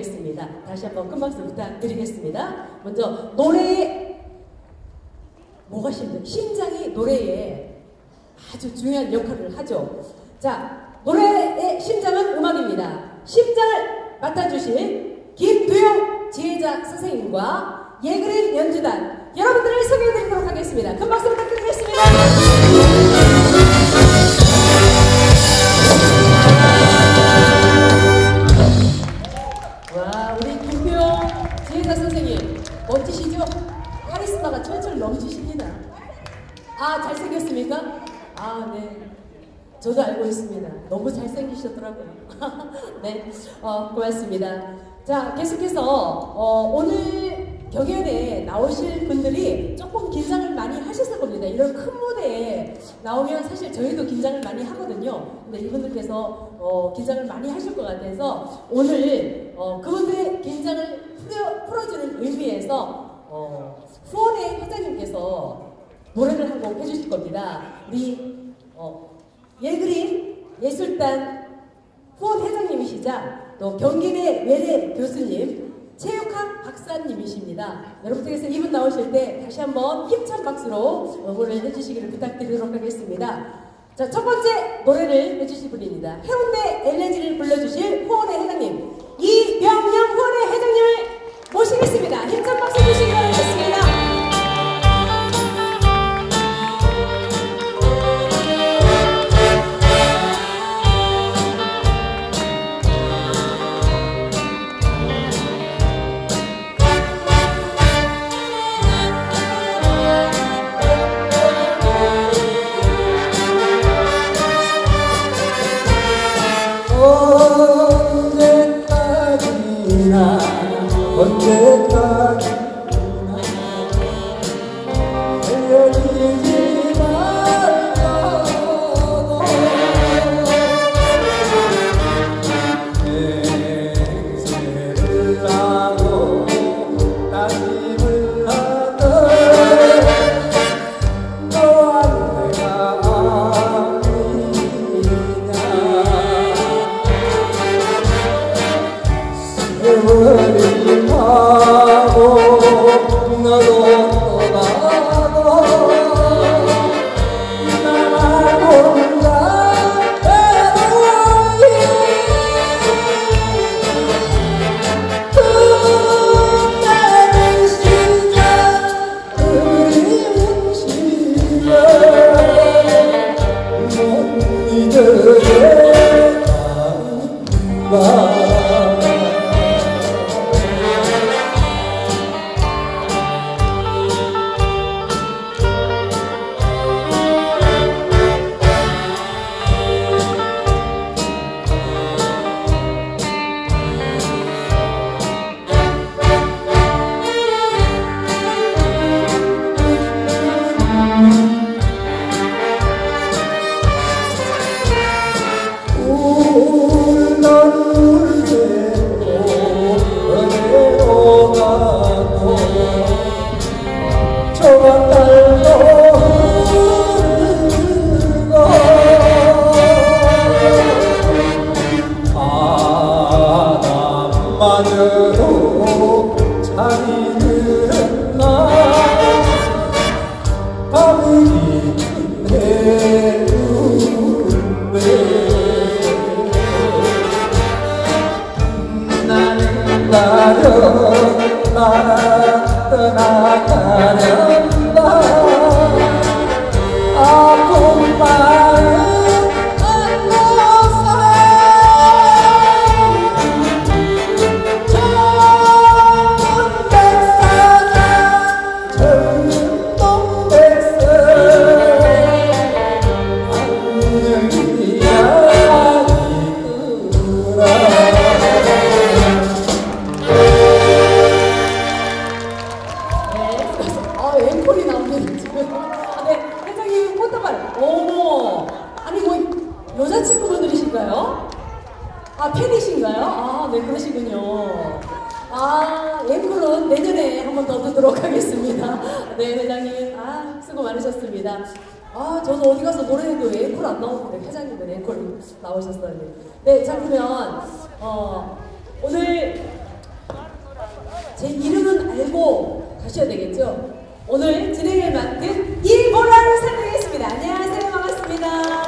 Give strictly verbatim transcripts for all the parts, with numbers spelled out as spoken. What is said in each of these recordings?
보겠습니다. 다시 한번 큰 박수 부탁드리겠습니다. 먼저 노래에 뭐가 심장? 심장이 노래에 아주 중요한 역할을 하죠. 자, 노래의 심장은 음악입니다. 심장을 맡아주실 김두영 지휘자 선생님과 예그린 연주단 여러분들을 소개해드리도록 하겠습니다. 큰 박수 부탁드리겠습니다. 와, 우리 김두영 지휘자 선생님 멋지시죠? 카리스마가 철철 넘치십니다. 아, 잘생겼습니까? 아, 네. 저도 알고 있습니다. 너무 잘생기셨더라고요. 네, 어, 고맙습니다. 자, 계속해서 어, 오늘 경연에 나오실 분들이 조금 긴장을 많이 하셨을 겁니다. 이런 큰 무대에 나오면 사실 저희도 긴장을 많이 하거든요. 근데 이분들께서 어, 긴장을 많이 하실 것 같아서 오늘 어, 그분들의 긴장을 풀어, 풀어주는 의미에서 어, 후원의 회장님께서 노래를 한 곡 해주실 겁니다. 우리 어, 예그린 예술단 후원 회장님이시자 또 경기대 외래 교수님 체육학 박사님이십니다. 여러분들께서 이분 나오실 때 다시 한번 힘찬 박수로 응원을 해주시기를 부탁드리도록 하겠습니다. 자, 첫 번째 노래를 해주실 분입니다. 해운대 엘레지를 불러주실 후원의 회장님 이명영 후원의 회장님을 모시겠습니다. 힘찬 박수 주시기 바라겠습니다. 아, 저는 어디 가서 노래해도 앵콜 안 나오는데 회장님은 앵콜 나오셨어요. 네, 자, 그러면 어, 오늘 제 이름은 알고 가셔야 되겠죠? 오늘 진행을 맡은 이보라를 설명했습니다. 안녕하세요. 반갑습니다.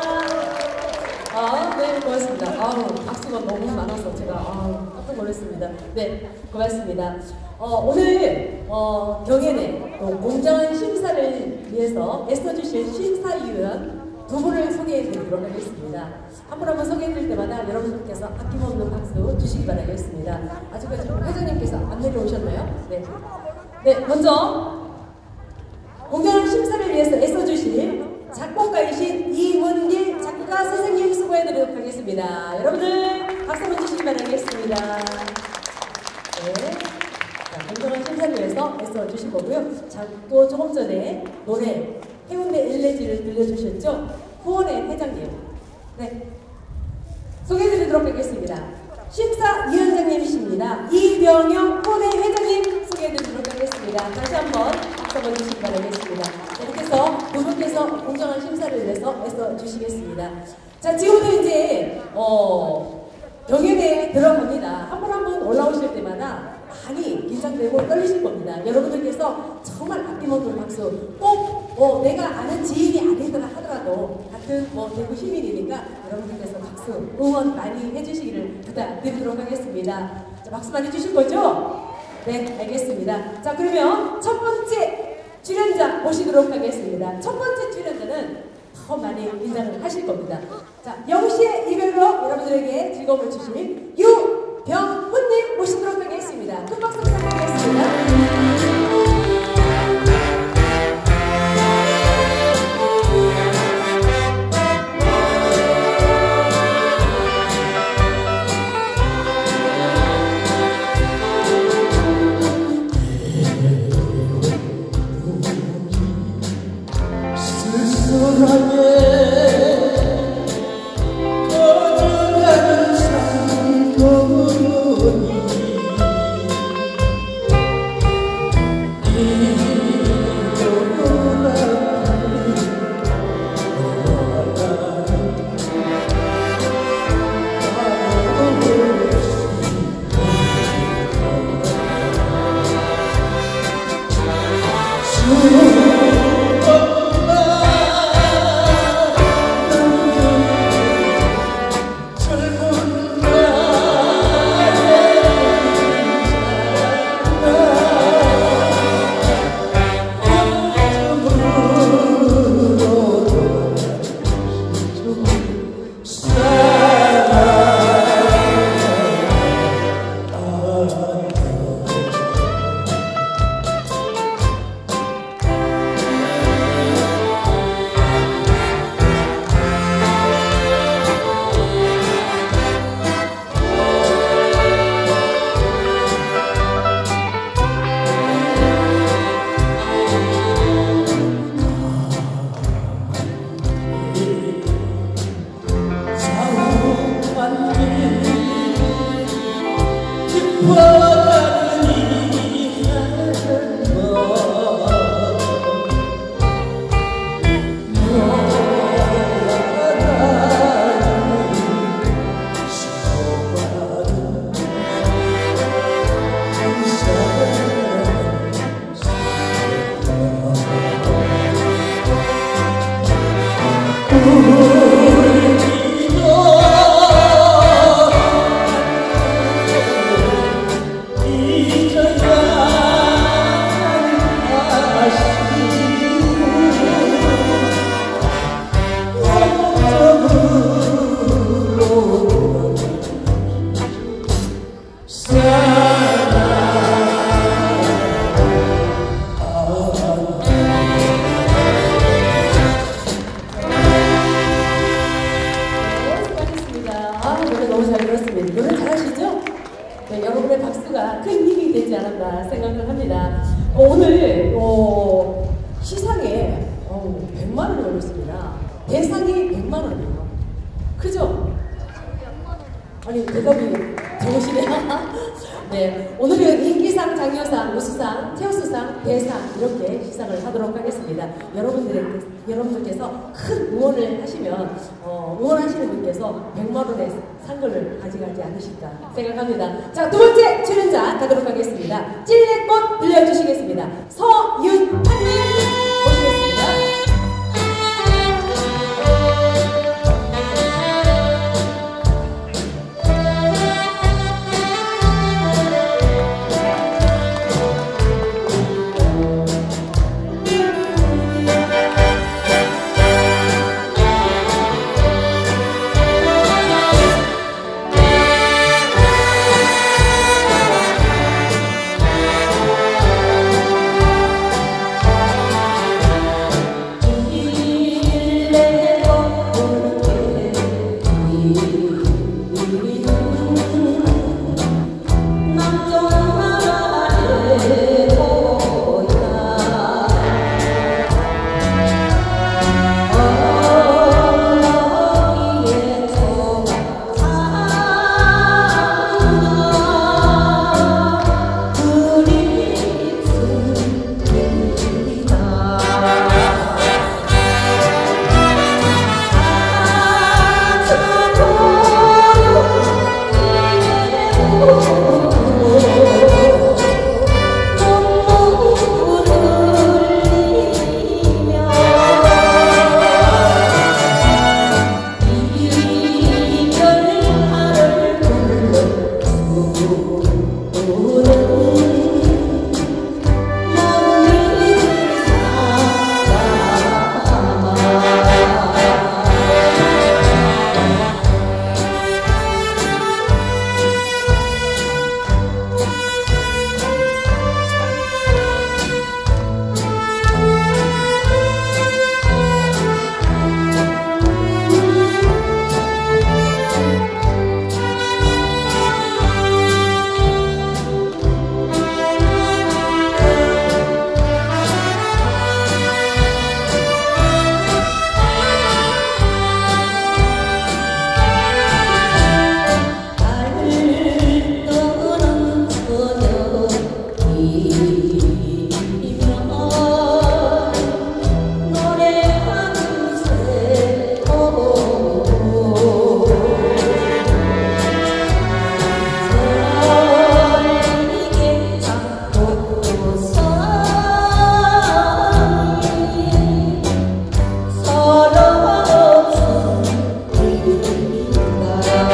아, 네, 고맙습니다. 아우, 박수가 너무 많아서 제가 아, 깜짝 놀랐습니다. 네, 고맙습니다. 어, 오늘 어, 경연에 또 공정한 심사를 위해서 애써주실 심사위원 두 분을 소개해드리도록 하겠습니다. 한 분 한 분 소개해드릴 때마다 여러분들께서 아낌없는 박수 주시기 바라겠습니다. 아직까지 회장님께서 안 내려오셨나요? 네. 네, 먼저 공정한 심사를 위해서 애써주실 작곡가이신 이문길 작곡가 선생님 수고해드리도록 하겠습니다. 여러분들 박수 한번 주시기 바라겠습니다. 네. 자, 공정한 심사를 위해서 애써주실 거고요. 자, 또 조금 전에 노래 해운대 엘레지를 들려주셨죠? 후원의 회장님. 네. 소개해드리도록 하겠습니다. 심사위원장님이십니다. 이병영 후원의 회장님 소개해드리도록 하겠습니다. 다시 한번 박수 한번 주시기 바라겠습니다. 이렇게 해서 두 분께서 공정한 심사를 위해서 애써 주시겠습니다. 자, 지금부터 이제 어, 경연에 들어갑니다. 한 분 한 분 올라오실 때마다 많이 긴장되고 떨리실 겁니다. 여러분들께서 정말 아낌없는 박수 꼭 뭐 내가 아는 지인이 아니더라 하더라도 같은 뭐 대구 시민이니까 여러분들께서 박수 응원 많이 해주시기를 부탁드리도록 하겠습니다. 자, 박수 많이 주실 거죠? 네, 알겠습니다. 자, 그러면 첫 번째 출연자 모시도록 하겠습니다. 첫 번째 출연자는 더 많이 긴장을 하실 겁니다. 자, 영시의 이별로 여러분들에게 즐거움을 주실 유병훈님 모시도록 하겠습니다. 큰 박수 부탁드리겠습니다. 네, 오늘은 인기상, 장려상, 우수상, 태우수상, 대상 이렇게 시상을 하도록 하겠습니다. 여러분들의, 여러분들께서 큰 응원을 하시면 어, 응원하시는 분께서 백만 원의 상금을 가져가지 않으실까 생각합니다. 자, 두 번째 출연자 가도록 하겠습니다. 찔레꽃 들려주시겠습니다. 서윤환님 모시겠습니다.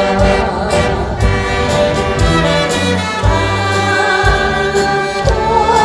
Oh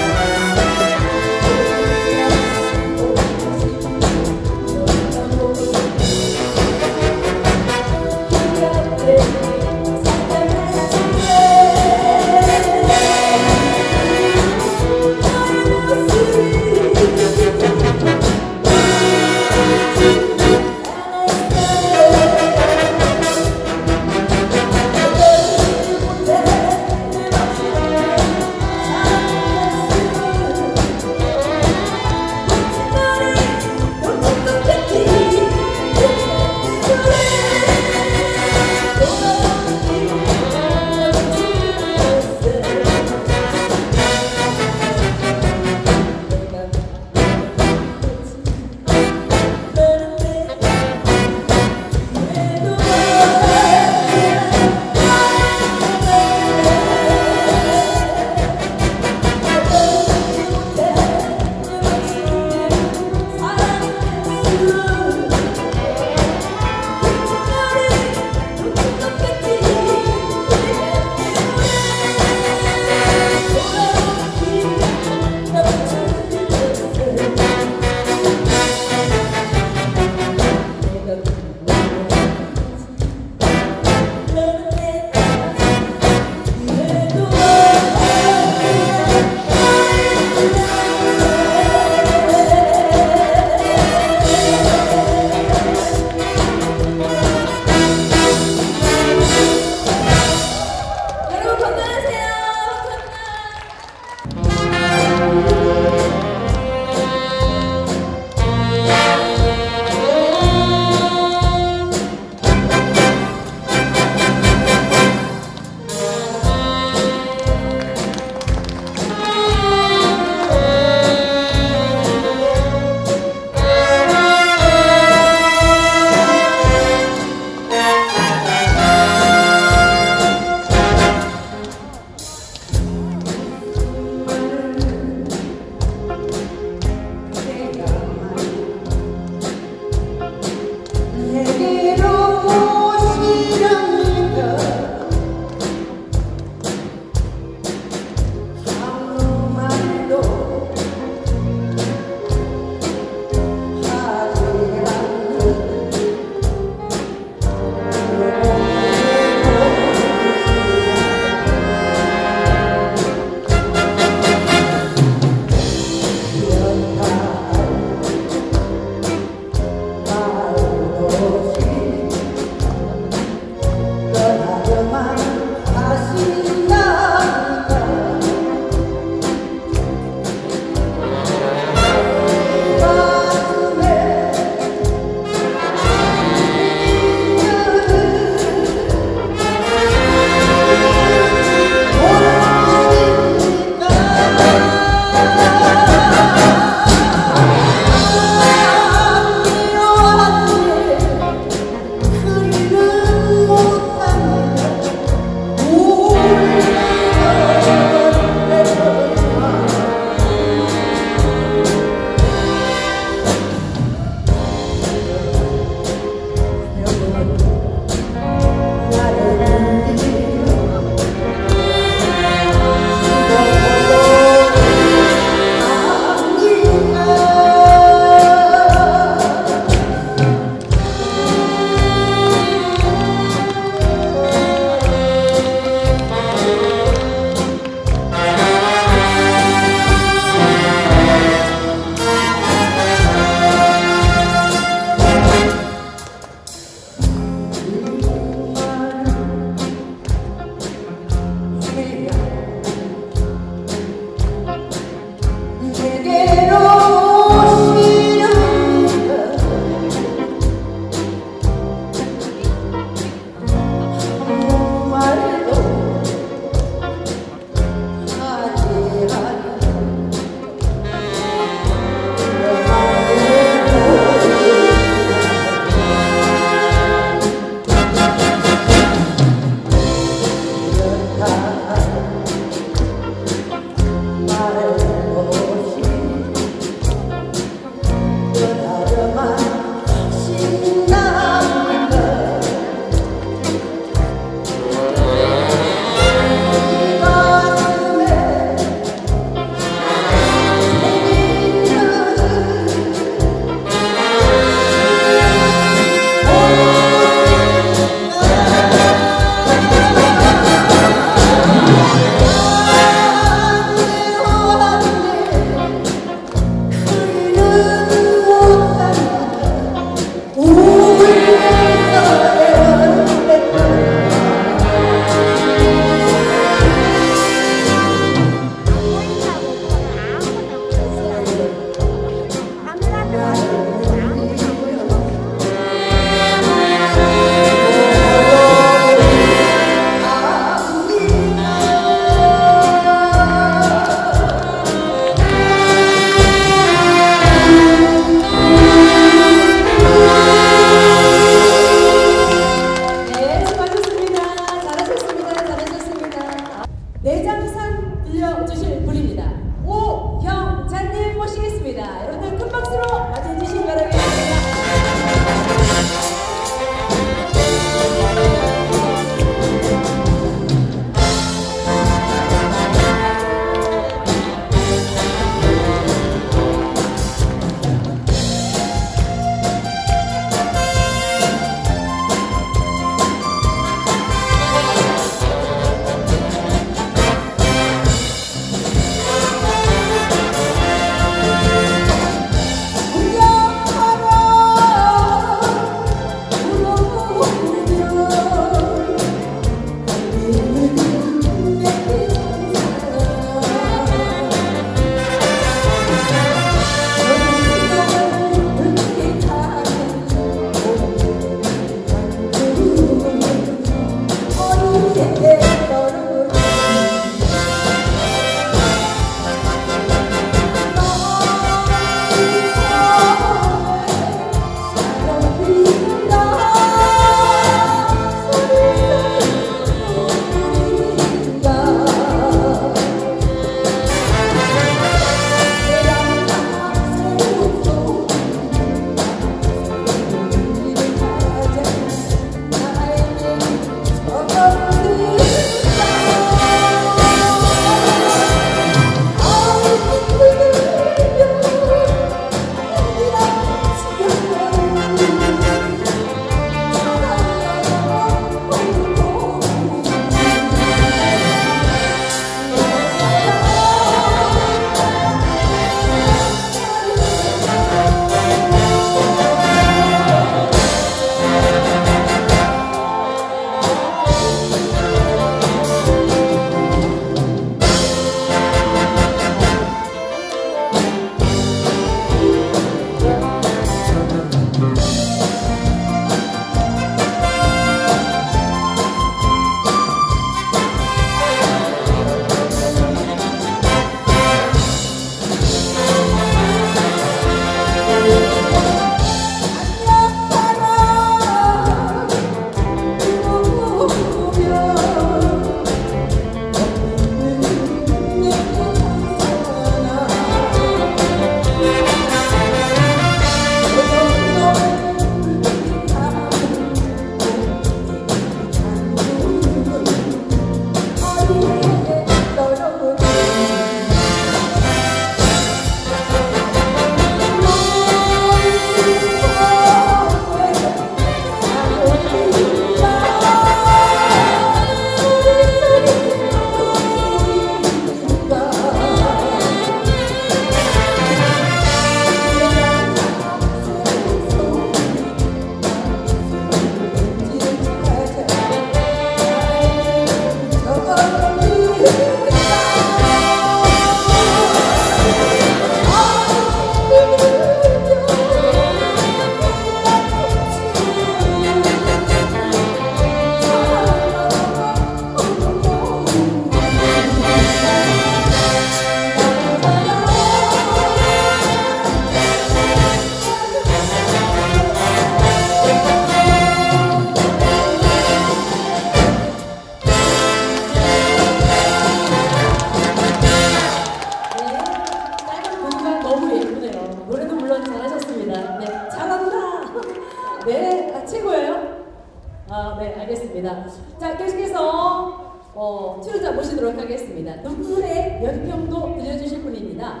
자, 계속해서 어, 출연자 모시도록 하겠습니다. 눈물의 연평도 들려주실 분입니다.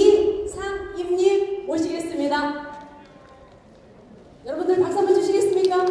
이상임님 모시겠습니다. 여러분들 박수 한번 주시겠습니까?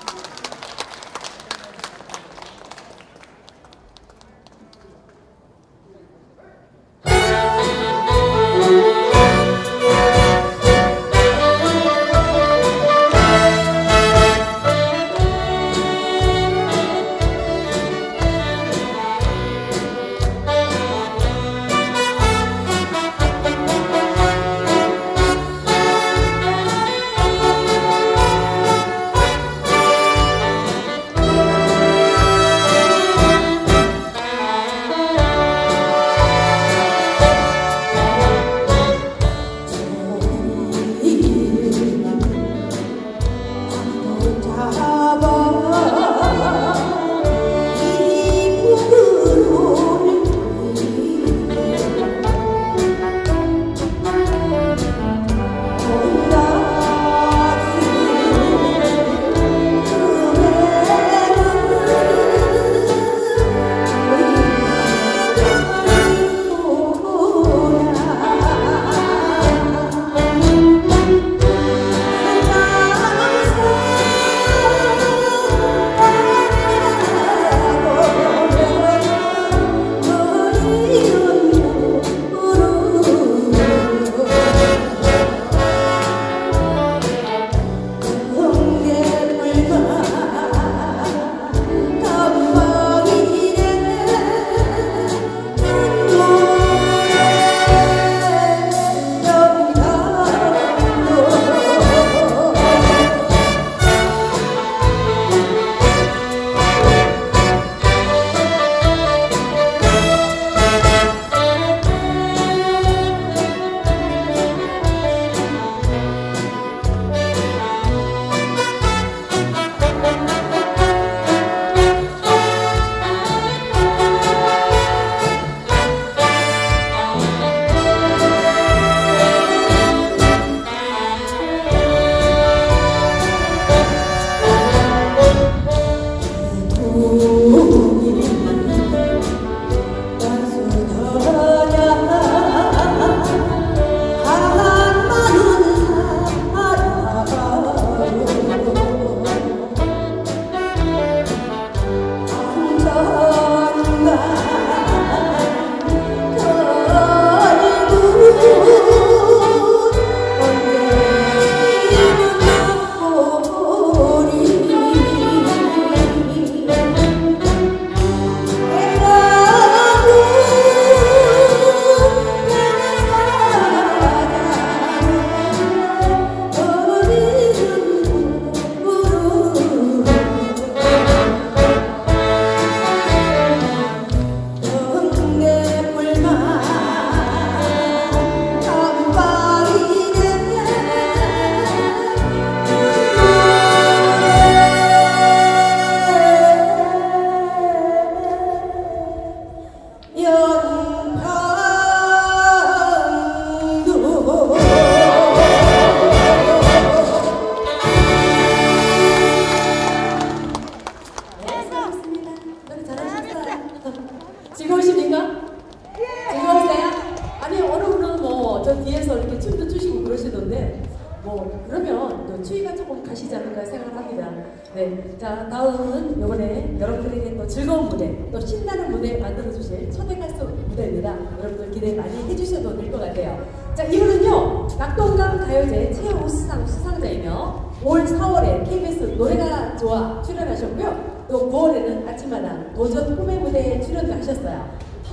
뭐 그러면 또 추위가 조금 가시지 않을까 생각을 합니다. 네, 자 다음은 이번에 여러분들에게 또 즐거운 무대, 또 신나는 무대 만들어 주실 초대 가수 무대입니다. 여러분들 기대 많이 해주셔도 될 것 같아요. 자 이분은요 낙동강 가요제 최우 수상 수상자이며 올 사월에 케이비에스 노래가 좋아 출연하셨고요. 또 구월에는 아침마당 도전 꿈의 무대에 출연도 하셨어요.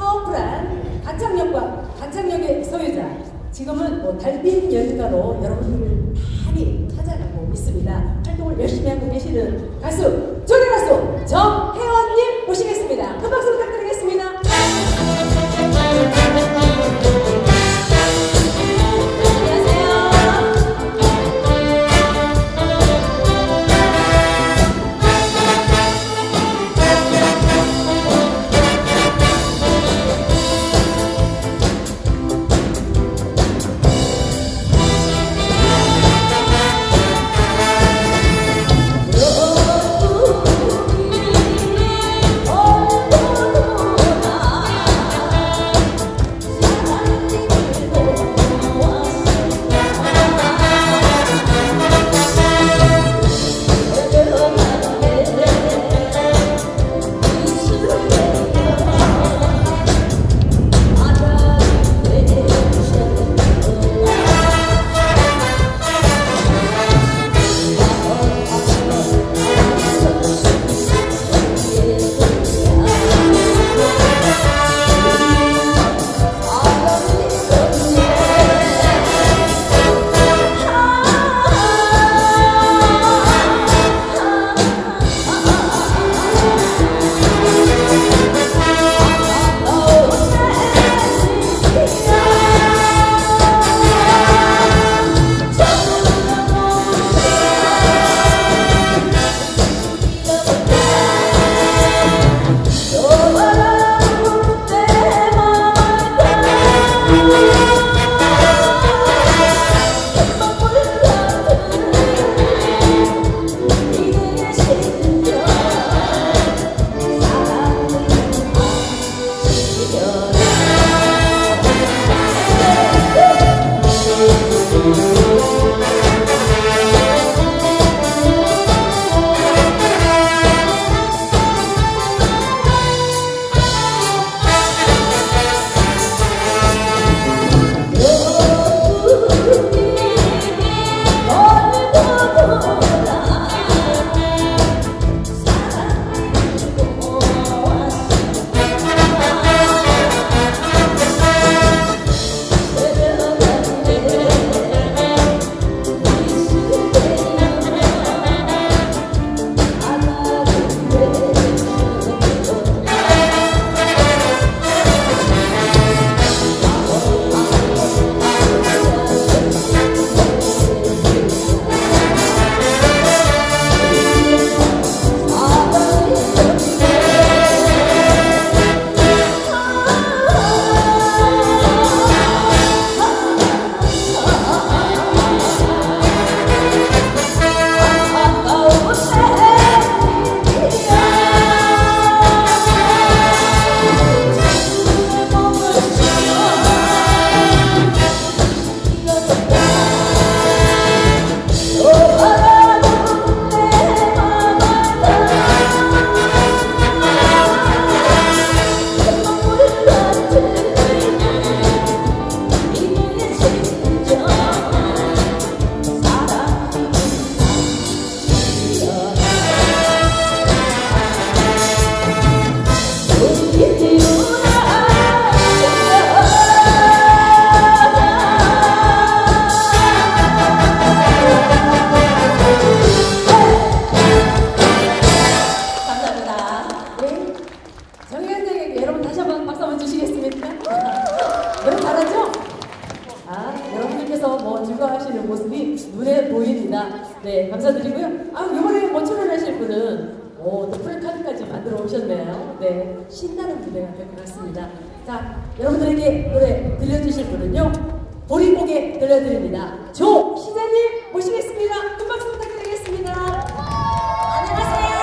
파워풀한 가창력과 가창력의 소유자. 지금은 뭐 달빛 연가로 여러분들을 많이 찾아가고 있습니다. 활동을 열심히 하고 계시는 가수, 조대 가수 정혜원님 모시겠습니다. 큰 박수 부탁드리겠습니다. 너 노래 잘하죠? 아, 여러분들께서 뭐 즐거워하시는 모습이 눈에 보입니다. 네, 감사드리고요. 아, 이번에 뭐 출연하실 분은 오, 또 프레카드까지 만들어 오셨네요. 네, 신나는 무대가 될 것 같습니다. 자, 여러분들에게 노래 들려주실 분은요, 보릿고개 들려드립니다. 조시자님 모시겠습니다. 큰 박수 부탁드리겠습니다. 안녕하세요.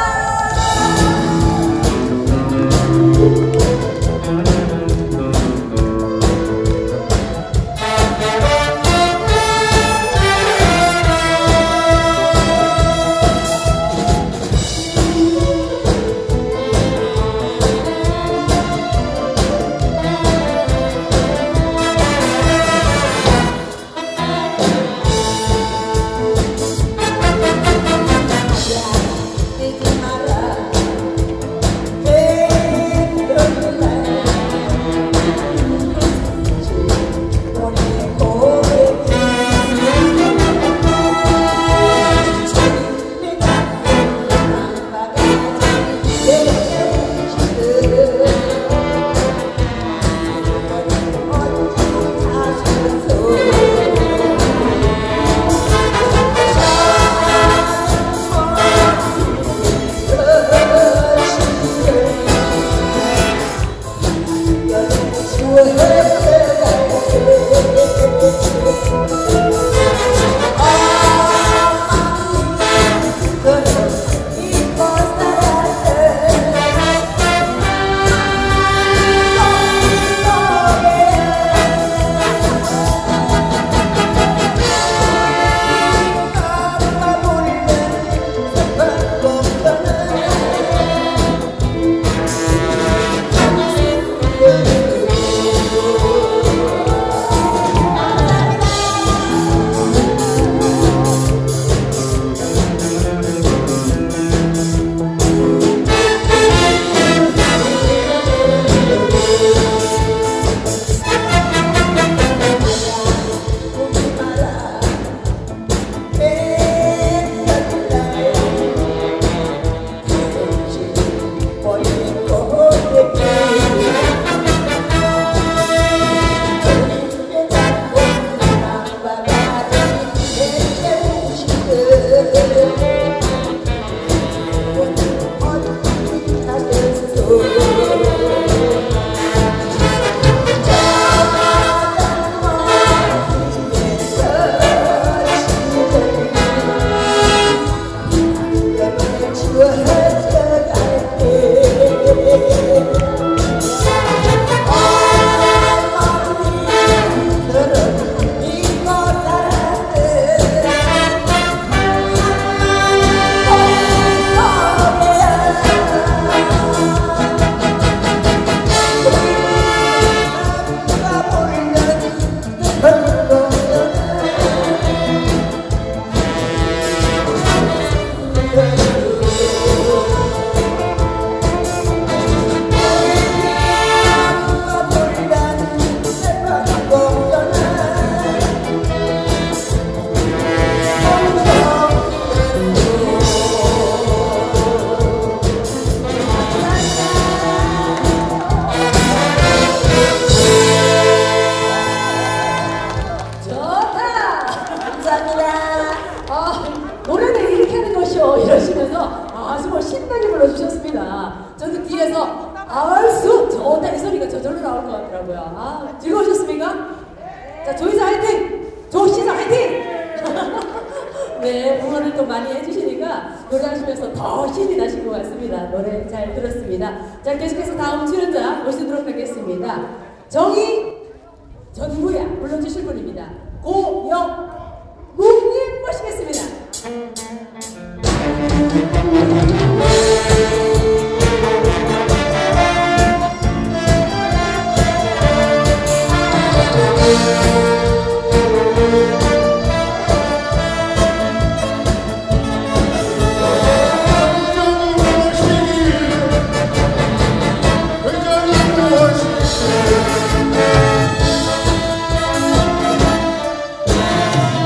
이러시면서 아주 뭐 신나게 불러주셨습니다. 저도 뒤에서 아수 좋다 이 소리가 저절로 나올 것 같더라고요. 아, 즐거우셨습니까? 자, 조이사 화이팅! 조시사 화이팅! 네, 응원을 또 많이 해주시니까 노래하시면서 더 신이 나신 것 같습니다. 노래 잘 들었습니다. 자, 계속해서 다음 출연자 모시도록 하겠습니다. 정희 전부야 불러주실 분입니다. 고영묵님 모시겠습니다. Yeah.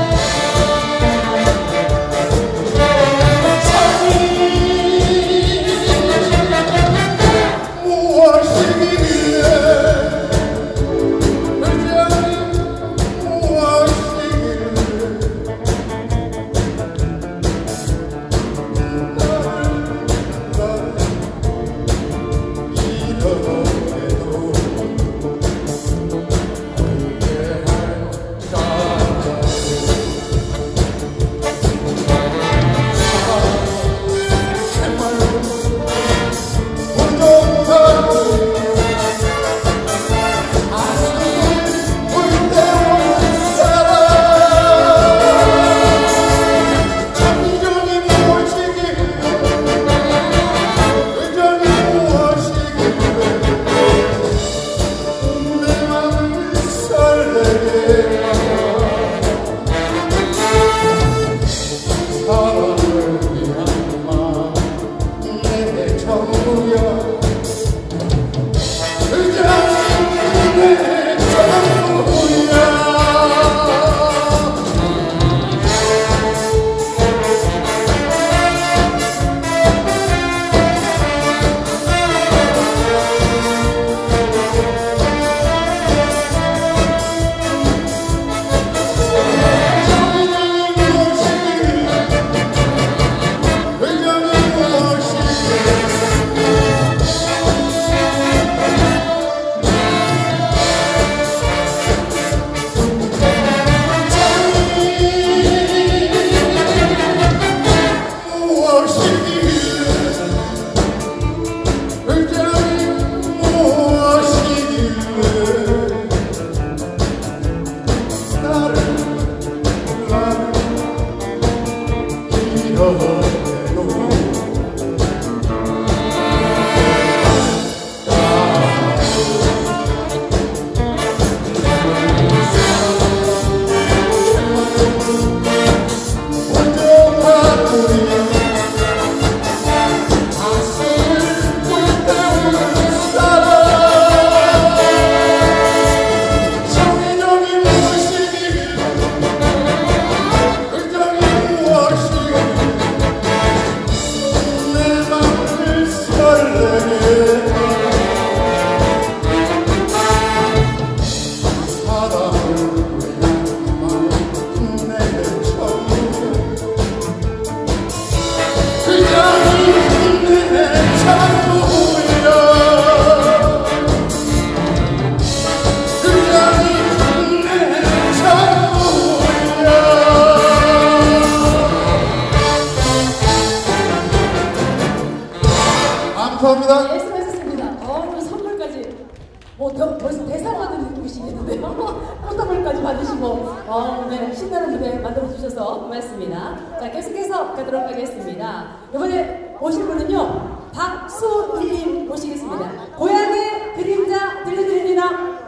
감사합니다. 네, 수고하셨습니다. 어, 또 선물까지. 뭐, 더, 벌써 대상 받은 느낌이시겠는데요? 꽃다발까지 받으시고, 어, 네, 신나는 무대 만들어주셔서 고맙습니다. 자, 계속해서 가도록 하겠습니다. 이번에 오실 분은요, 박소일님 모시겠습니다. 고향의 그림자 들려드립니다.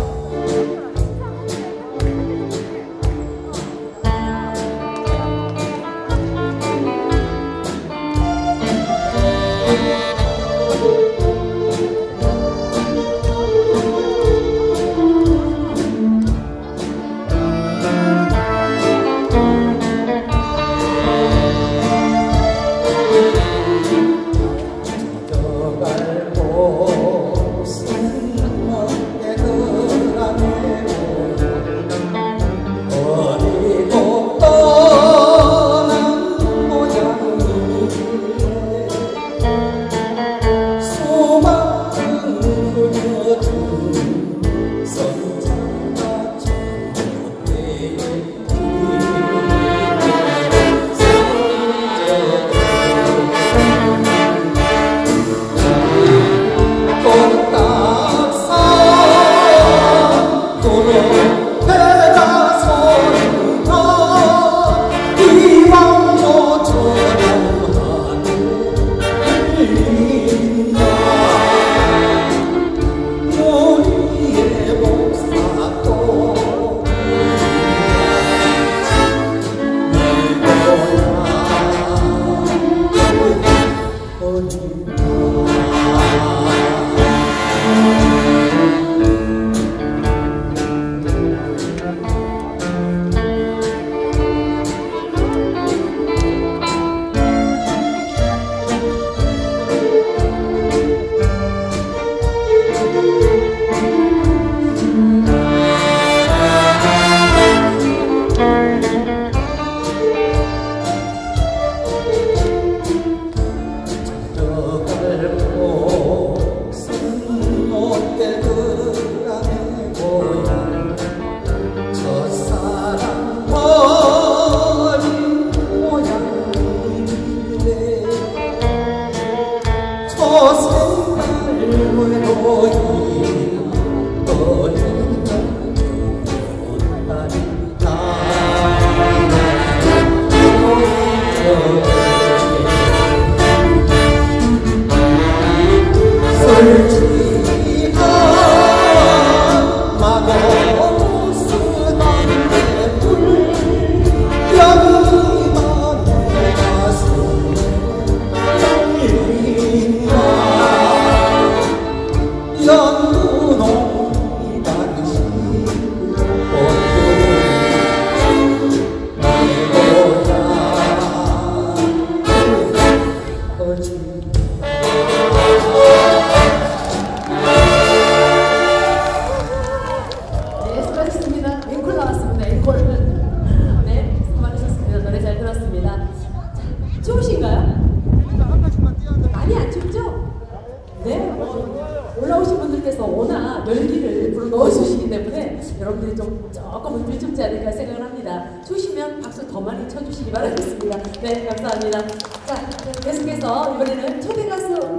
여러분들이 좀 조금은 불춥지 않을까 생각을 합니다. 추시면 박수 더 많이 쳐주시기 바라겠습니다. 네, 감사합니다. 자, 계속해서 이번에는 초대 가수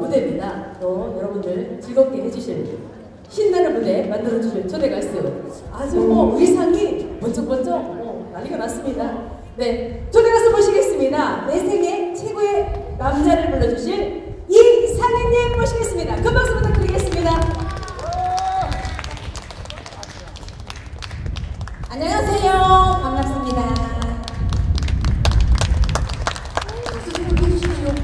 무대입니다. 또 여러분들 즐겁게 해주실 신나는 무대 만들어주실 초대 가수. 아주 뭐 의상이 번쩍번쩍 뭐 난리가 났습니다. 네, 초대 가수 모시겠습니다. 내 생애 최고의 남자를 불러주실 이상현님 모시겠습니다. 큰 박수 부탁드리겠습니다. 안녕하세요. 반갑습니다. 박수 좀 해주십시오.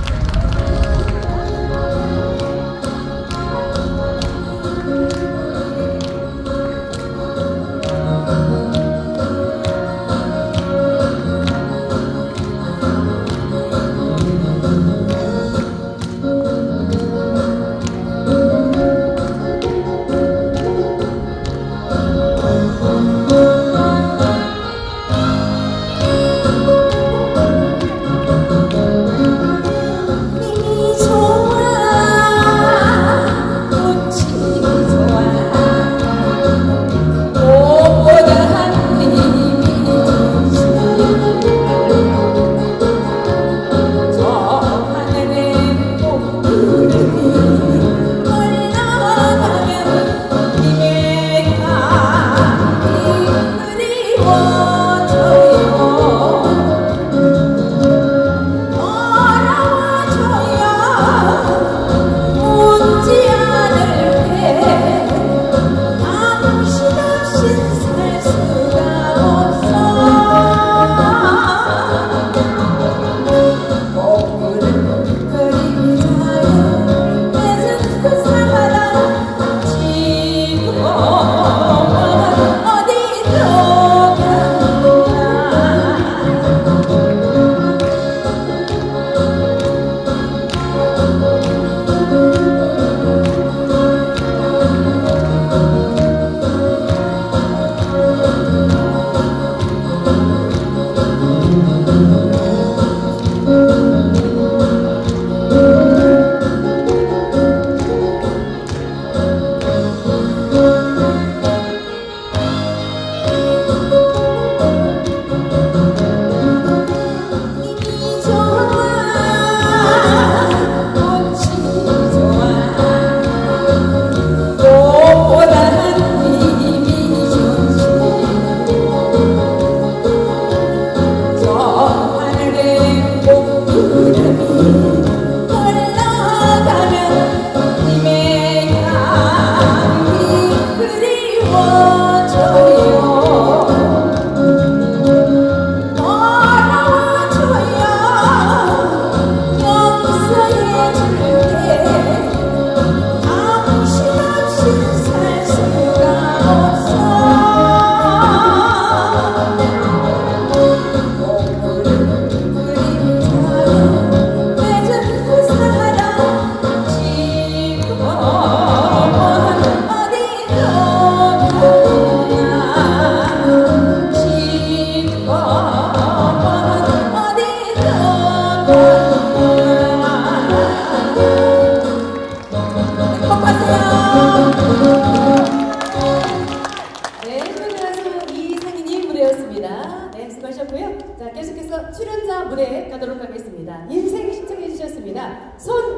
자, 계속해서 출연자 무대 가도록 하겠습니다. 인생 신청해 주셨습니다.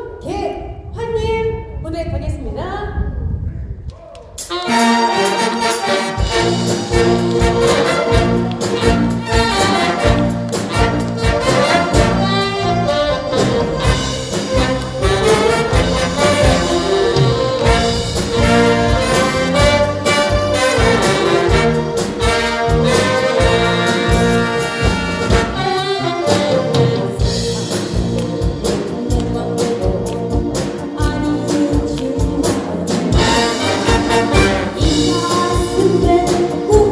손계환님 무대 가겠습니다. 우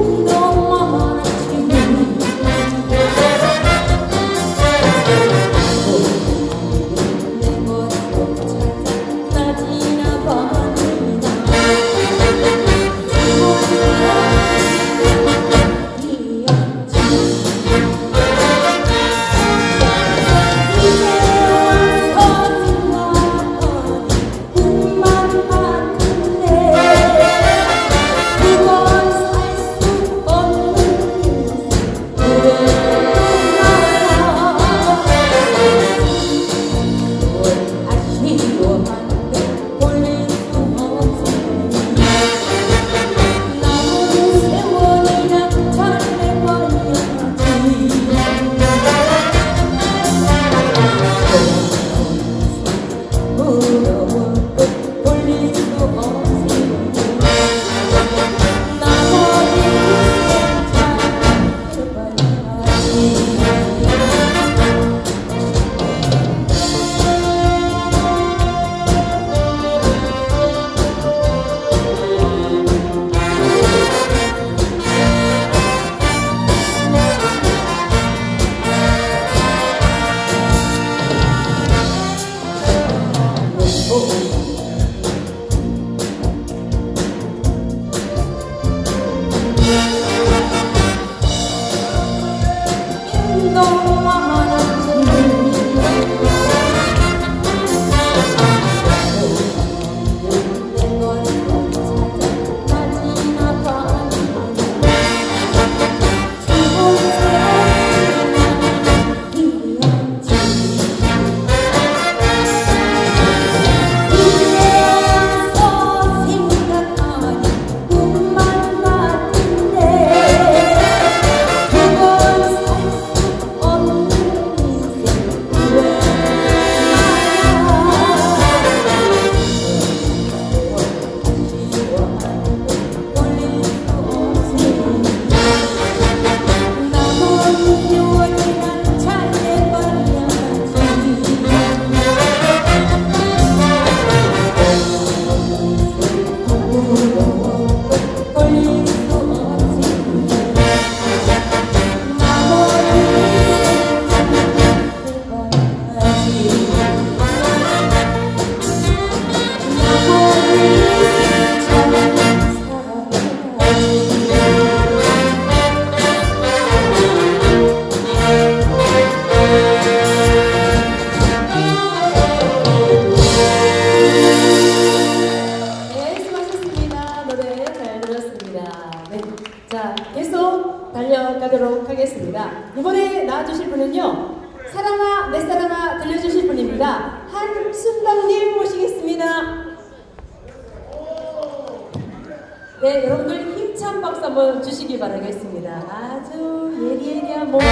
이번에 나와주실 분은요, 사랑아 내 사랑아 들려주실 분입니다. 한순덕님 모시겠습니다. 네, 여러분들 힘찬 박수 한번 주시기 바라겠습니다. 아주 예리예리한 몸으로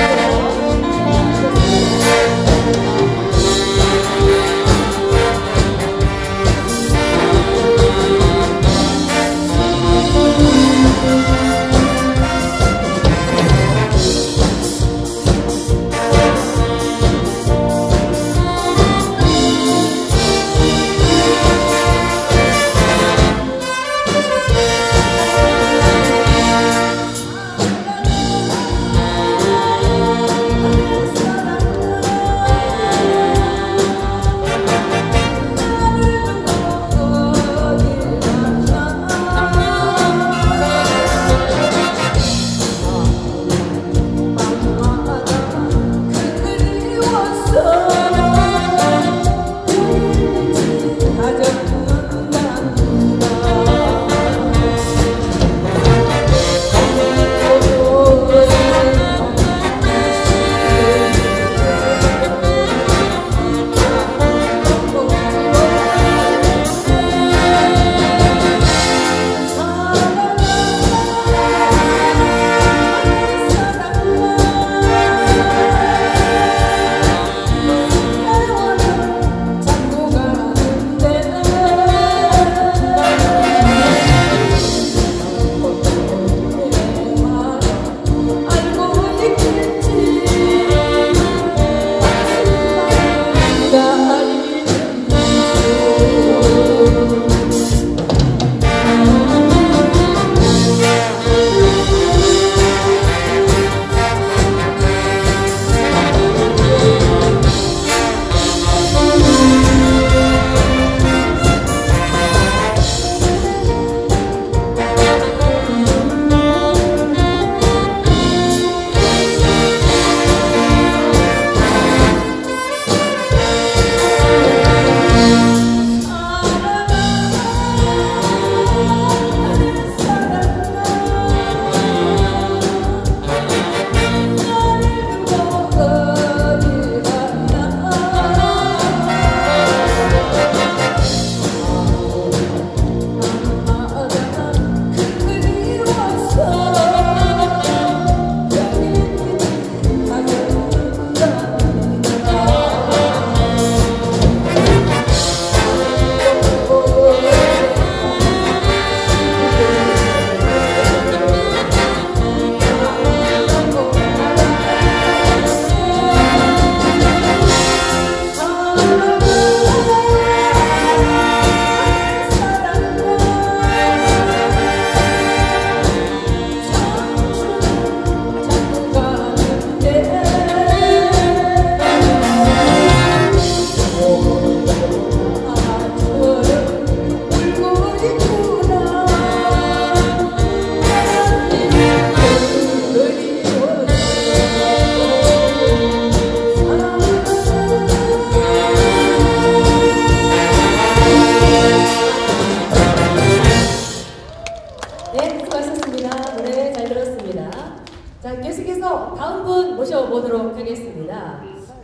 자, 계속해서 다음 분 모셔보도록 하겠습니다.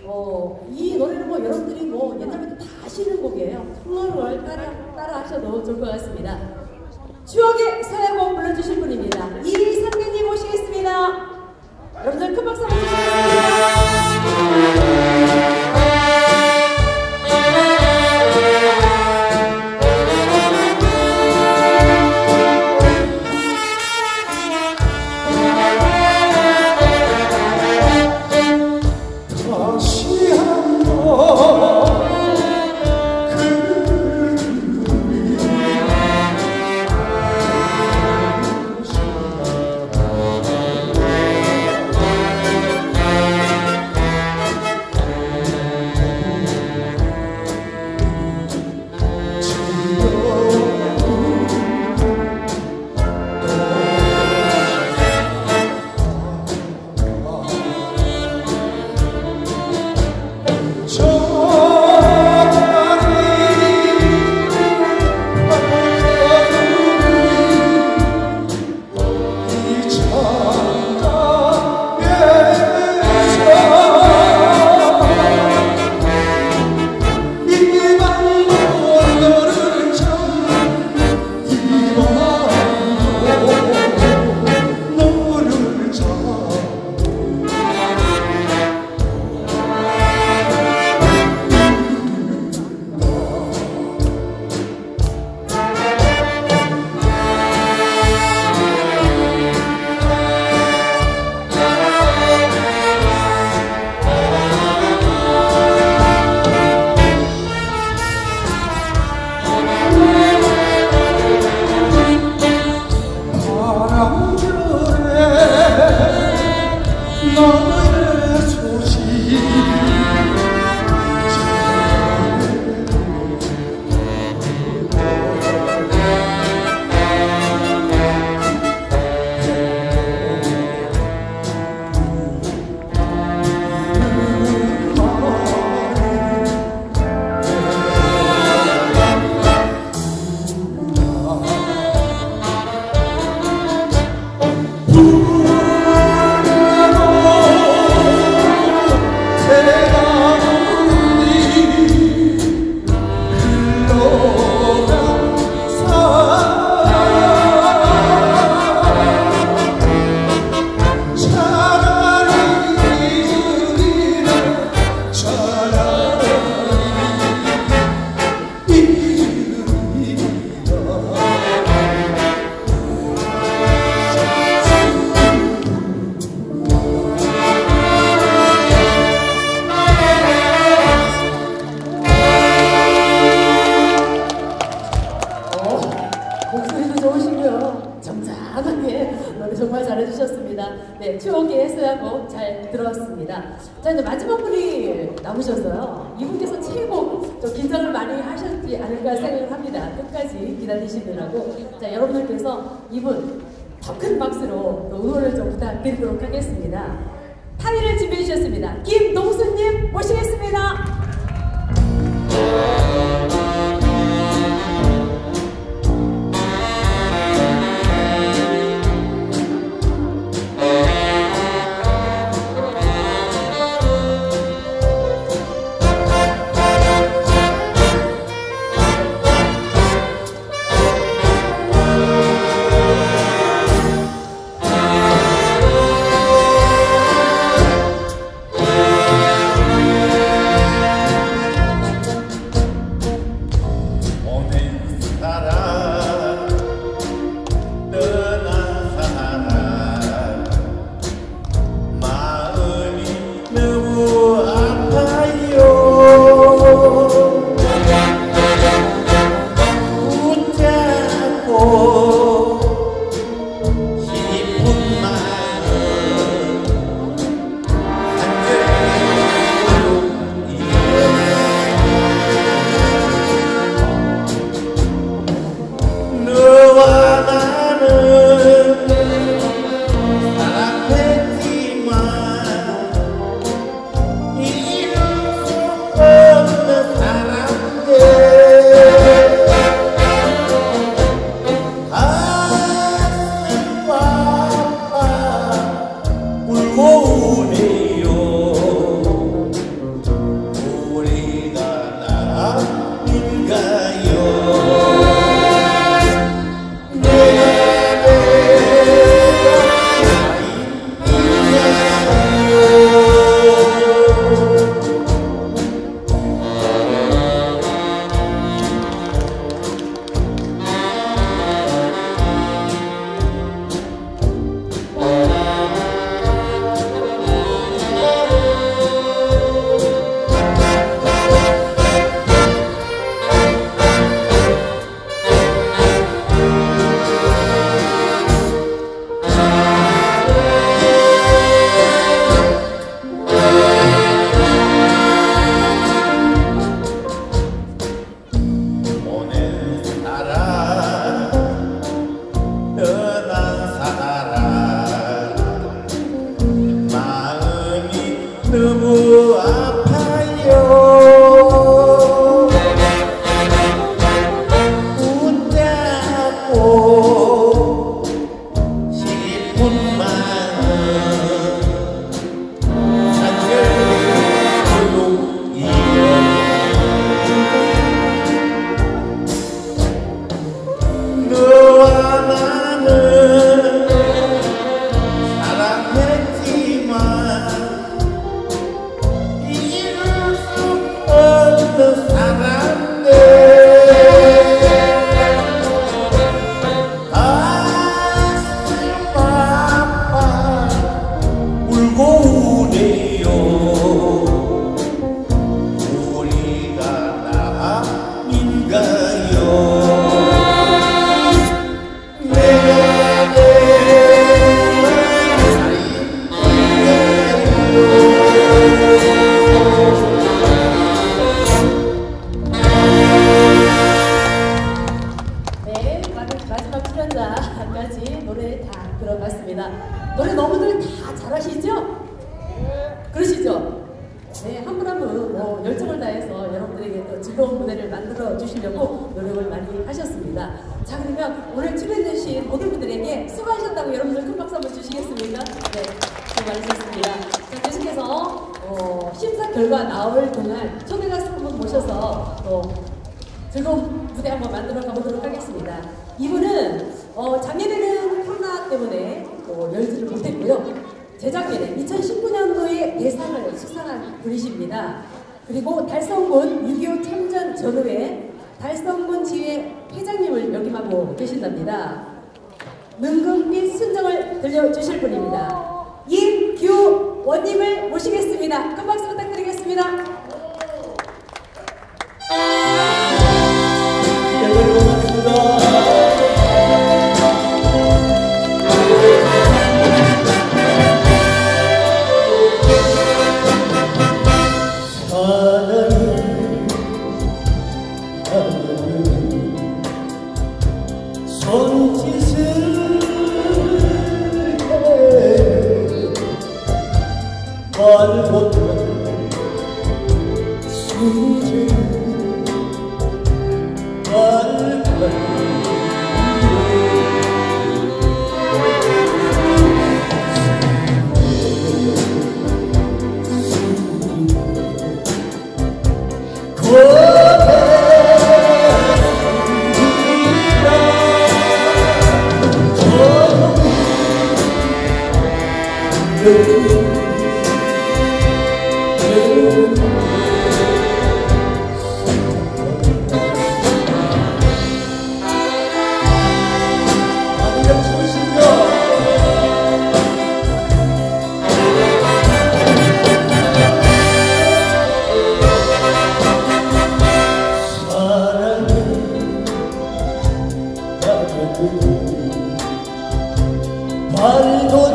어, 이 노래는 뭐 여러분들이 뭐 옛날부터 다 아시는 곡이에요. 훌러를 따라, 따라 하셔도 좋을 것 같습니다. 추억의 서야곡 불러주실 분입니다. 이상민님 모시겠습니다. 여러분들 큰 박수 한번 주시겠습니다. 그 목소리도 좋으시고요. 점잖하게 노래 정말 잘해주셨습니다. 네, 추억의 해소야곡 잘 들었습니다. 자, 이제 마지막 분이 남으셨어요. 이분께서 최고 좀 긴장을 많이 하셨지 않을까 생각을 합니다. 끝까지 기다리시느라고. 자, 여러분들께서 이분 더 큰 박수로 또 응원을 좀 부탁드리도록 하겠습니다. 타이를 준비해 주셨습니다. 김동수님 모시겠습니다. 너무 아파요. 웃자고 싶은 마음 잔절이요. 너와 나는 사랑했지만 사랑해 가슴 아파 울고 우네요. 우리가 남인가요? 출연자까지 노래 다 들어봤습니다. 노래 너무들 다 잘하시죠? 그러시죠? 네, 한 분 한 분 뭐 열정을 다해서 여러분들에게 또 즐거운 무대를 만들어 주시려고 노력을 많이 하셨습니다. 자, 그러면 오늘 출연해주신 모든 분들에게 수고하셨다고 여러분들 큰 박수 한번 주시겠습니까? 네, 수고 많으셨습니다. 자, 계속해서 어, 심사 결과 나올 동안 초대 가수 한 분 모셔서 또 즐거운 무대 한번 만들어 가보도록 하겠습니다. 이분은 어, 작년에는 코로나 때문에 어, 열지를 못했고요. 재작년에 이천십구 년도에 대상을 수상한 분이십니다. 그리고 달성군 육이오 참전 전후에 달성군 지회 회장님을 역임하고 계신답니다. 능금빛 순정을 들려주실 분입니다. 임규원님을 모시겠습니다. 큰 박수 부탁드리겠습니다. 네, 고맙습니다. 손짓을 해 말보다 수질 말보다 말도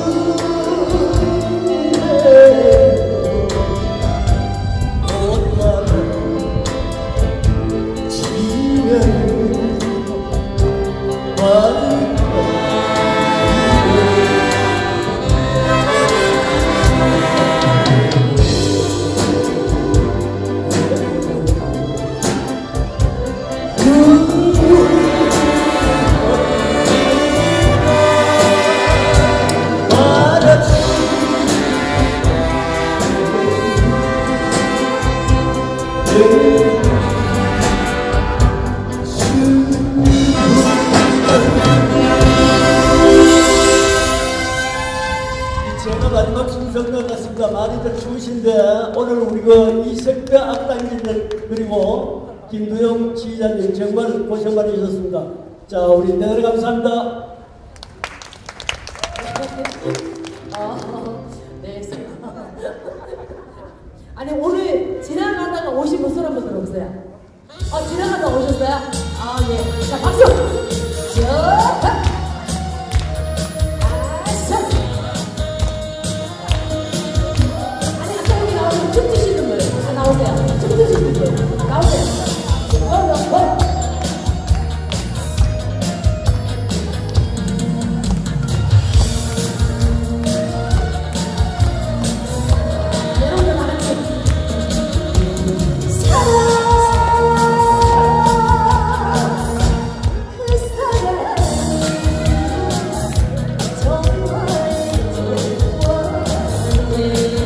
제가 마지막 순서인 것 같습니다. 많이들 추우신데 오늘 우리가 이색배 악단지들 그리고 김두영 지휘자님 정말 고생 많으셨습니다. 자, 우리 대단히 감사합니다. 아, 네. 아니 오늘 지나가다가 오신 분 손 한번 들어보세요. 아, 지나가다가 오셨어요? 아, 예. 자, 박수! 자, 춤추시는 분, 아, 나오세요. 춤추시는 분, 나오세요. 원, 원, 원. 여러분들 하나씩. 사랑, 그 사랑, 정말 좋아.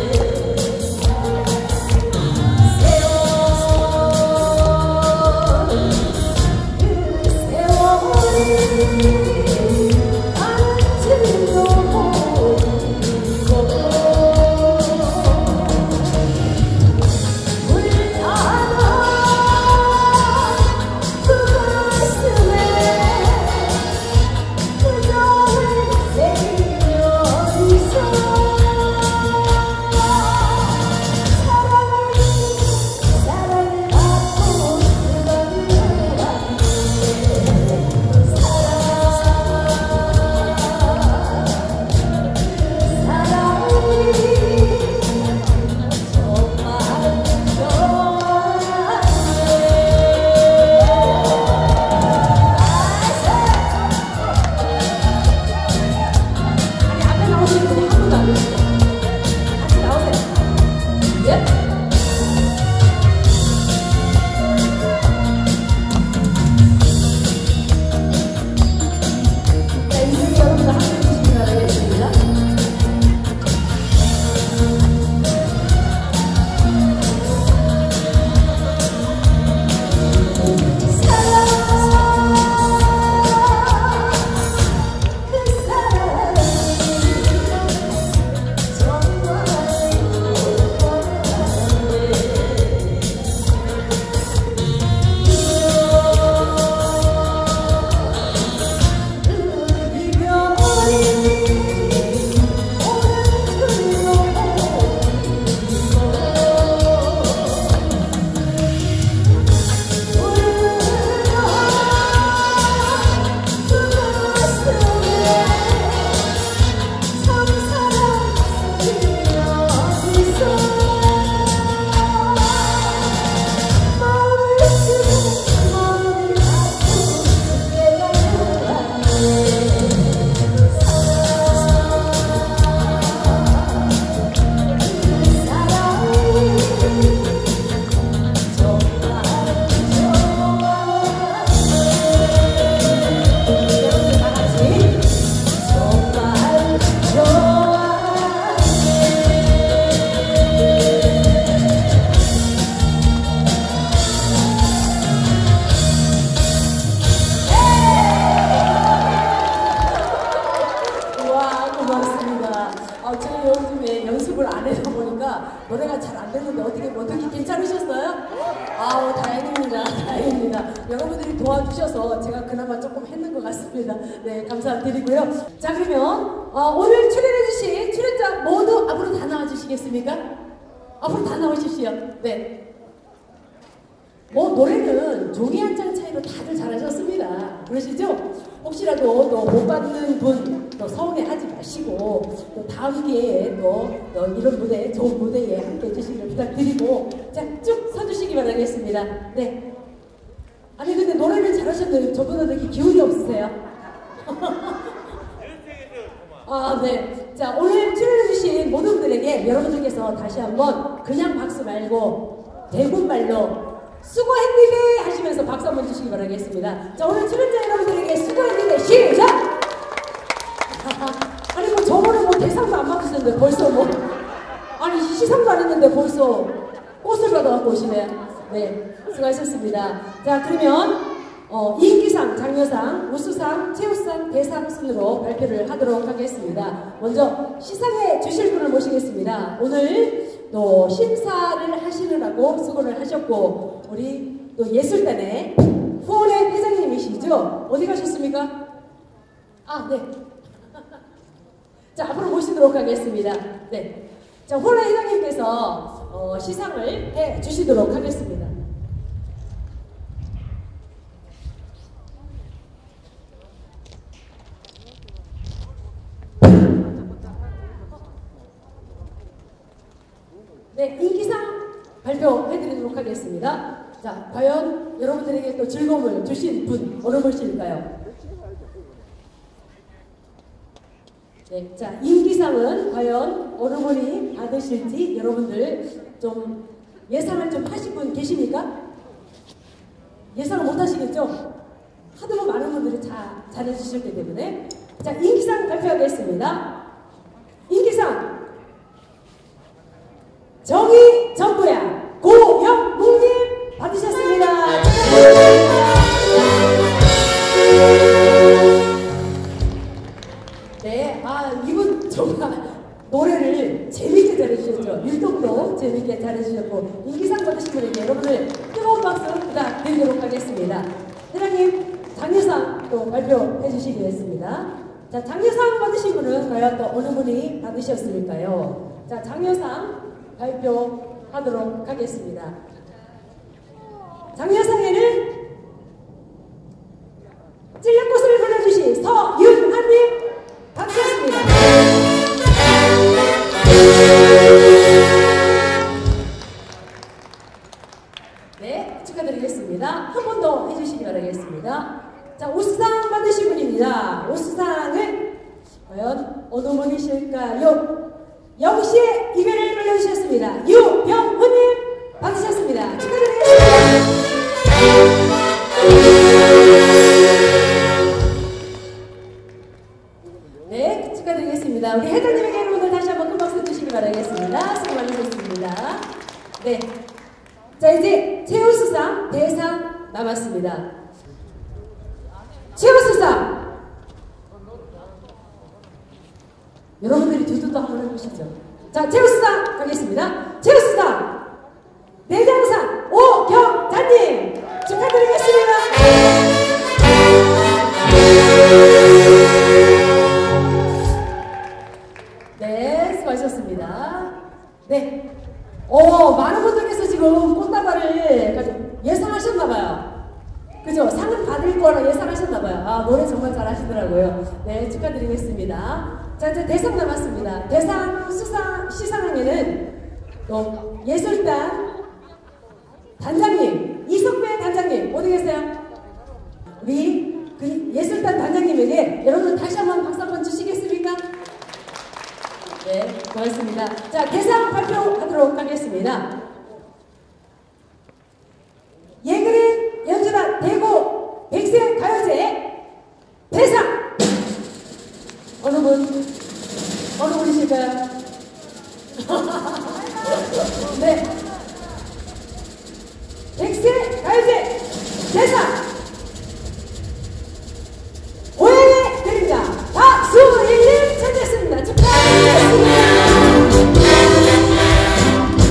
노래가 잘 안 되는데 어떻게 어떻게 괜찮으셨어요? 아우 다행입니다. 다행입니다. 여러분들이 도와주셔서 제가 그나마 조금 했는 것 같습니다. 네 감사드리고요. 자 그러면 어, 오늘 출연해주신 출연자 모두 앞으로 다 나와주시겠습니까? 앞으로 다 나오십시오. 네. 뭐 노래는 종이 한 장 차이로 다들 잘하셨습니다. 그러시죠? 혹시라도 또 못 받는 분 또 서운해하지 마시고 또 다음 기회에 또, 또 이런 무대 좋은 무대에 함께 해주시길 부탁드리고 자 쭉 서주시기 바라겠습니다. 네. 아니 근데 노래를 잘하셨는데 저보다 이렇게 기운이 없으세요? 아 네. 자 오늘 출연해주신 모든 분들에게 여러분들께서 다시 한번 그냥 박수 말고 대군말로 수고했니네 하시면서 박수 한번 주시기 바라겠습니다. 자 오늘 출연자 여러분들에게 수고했니네 시작! 아니 뭐 저번에 뭐 대상도 안 받으셨는데 벌써 뭐 아니 시상도 안 했는데 벌써 꽃을 받아갖고 오시네. 네 수고하셨습니다. 자 그러면 어, 인기상, 장려상, 우수상, 최우상, 대상 순으로 발표를 하도록 하겠습니다. 먼저 시상해 주실 분을 모시겠습니다. 오늘 또 심사를 하시느라고 수고를 하셨고 우리 또 예술단의 후원의 회장님이시죠? 어디 가셨습니까? 아 네. 자 앞으로 모시도록 하겠습니다. 네. 자 후원의 회장님께서 어, 시상을 해 주시도록 하겠습니다. 네, 인기상 발표해드리도록 하겠습니다. 자, 과연 여러분들에게 또 즐거움을 주신 분 어느 분일까요? 네, 자, 인기상은 과연 어느 분이 받으실지 여러분들 좀 예상을 좀 하신 분 계십니까? 예상을 못 하시겠죠? 하도 많은 분들이 다 잘해주셨기 때문에 자, 인기상 발표하겠습니다. 인기상 정의 정부야 고영묵님 받으셨습니다. 네, 아 이분 정말 노래를 재밌게 잘해주셨죠. 율동도 재밌게 잘해주셨고 인기상 받으신 분에게 여러분들 뜨거운 박수 부탁드리도록 하겠습니다. 회장님 장려상 또 발표해 주시겠습니다. 자 장려상 받으신 분은 과연 또 어느 분이 받으셨을까요? 자 장려상 발표하도록 하겠습니다. 장려상에는 찔레꽃을 불러주신 서윤아님 받으셨습니다. 네, 축하드리겠습니다. 한 번 더 해주시기 바라겠습니다. 자, 우수상 받으신 분입니다. 우수상은 과연 어느 분이실까요? 영시의 이별을 불러주셨습니다. 유병훈님 받으셨습니다. 축하드리겠습니다. 네, 축하드리겠습니다. 우리 회장님에게 오늘 다시 한번 큰 박수 주시기 바라겠습니다. 수고 많으셨습니다. 네, 자 이제 최우수상 대상 남았습니다. 최우수상 여러분들이 두두두 한번 해보시죠. 자, 최우수상 가겠습니다. 최우수상 내장상 오경자님 축하드리겠습니다. 네, 수고하셨습니다. 네, 어 많은 분들께서 지금 꽃다발을 가지고 예상하셨나봐요. 그죠? 상을 받을 거라 예상하셨나봐요. 아, 노래 정말 잘하시더라고요. 네, 축하드리겠습니다. 자, 이제 대상 남았습니다. 대상 수상, 시상에는 또 예술단 단장님, 이석배 단장님, 어디 계세요? 우리 그 예술단 단장님에게 여러분 다시 한번 박수 한번 주시겠습니까? 네, 고맙습니다. 자, 대상 발표하도록 하겠습니다. 예그린 연주단 대구 백세 가요제 대상 어느 분? 어느 분이실까요? 네, 백세 가요제 대상 고향의 그림자 박수일님 차지했습니다. 축하드립니다.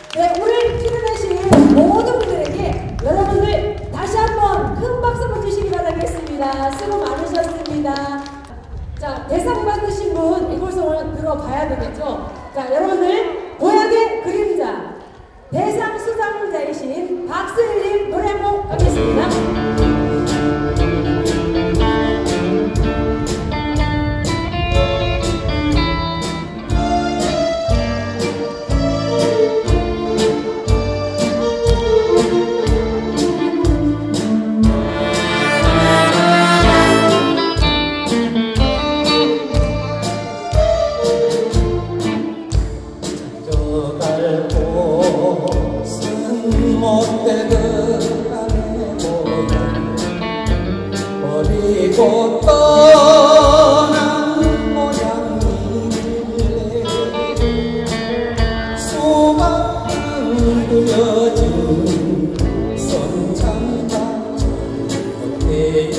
네, 오늘 출연하신 모든 분들에게 여러분들 다시 한번 큰 박수 한번 주시기 바라겠습니다. 수고 많으셨습니다. 자, 대상 받으신 분 이골송을 들어봐야 되겠죠? 자, 여러분들 고향의 그림자 대상 수상자이신 박수일님 노래 한번 가겠습니다. 버리고 떠난 모양이래 수많은 그려진 선창가 어때에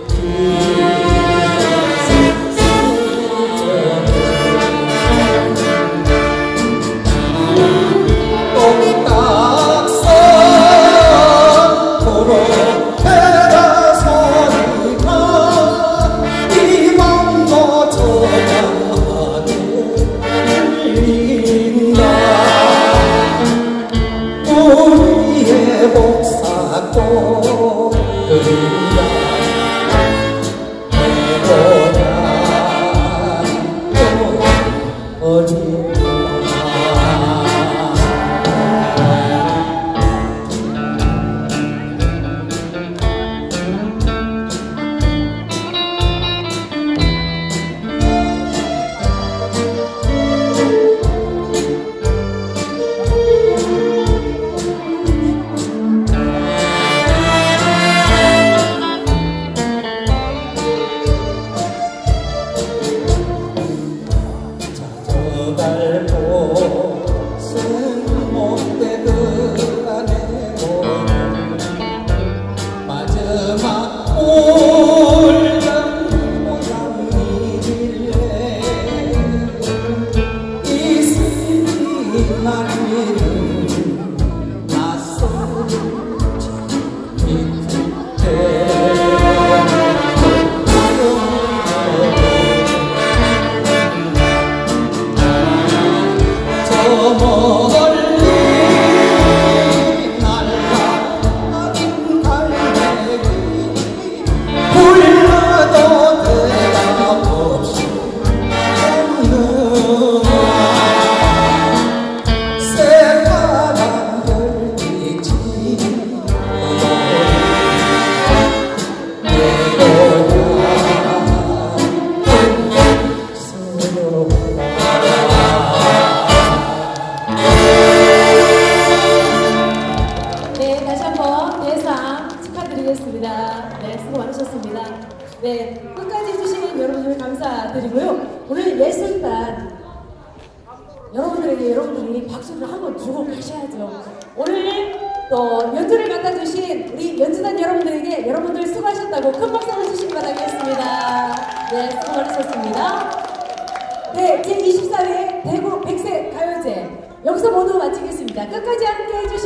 복사꽃 그린다 해보자 또 어디야 꽃은 못돼 그간에 마지막 올던 모양이길래 이슬이 날리는 낯선 밑에 멀리 날아가는 갈매기 불러도 대답 없이 없는 새파란 별빛이 내 고향 서러워 네, 수고 많으셨습니다. 네, 끝까지 해주신 여러분들 감사드리고요. 오늘 예술단 여러분들에게 여러분들이 박수를 한번 주고 가셔야죠. 오늘 또 연주를 맡아주신 우리 연주단 여러분들에게 여러분들 수고하셨다고 큰 박수 한번 주시기 바라겠습니다. 네, 수고 많으셨습니다. 네, 제이십사 회 대구 백세 가요제 여기서 모두 마치겠습니다. 끝까지 함께 해주신